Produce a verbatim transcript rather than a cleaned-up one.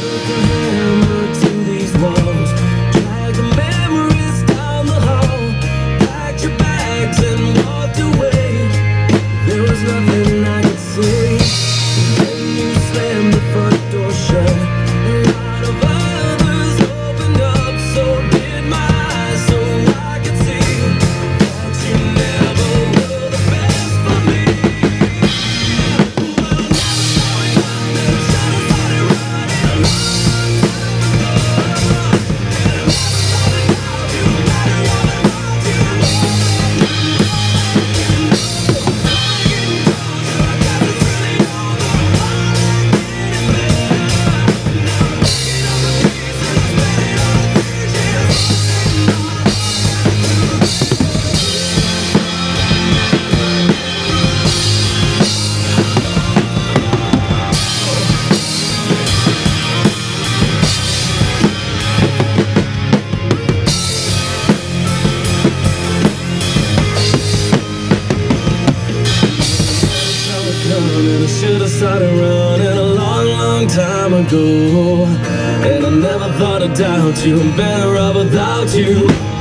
Took a hammer to these walls, drag the memories down the hall, packed your bags and walked away. There was nothing I could say. Then you slammed the front door shut. A lot of others opened up, so did my eyes, so I could see that you never were the best for me. Well, I never saw it coming, should have started running a long time ago. And I never thought about you, better off without you. And I should have started running a long, long time ago. And I never thought I'd doubt you, I'm better off without you.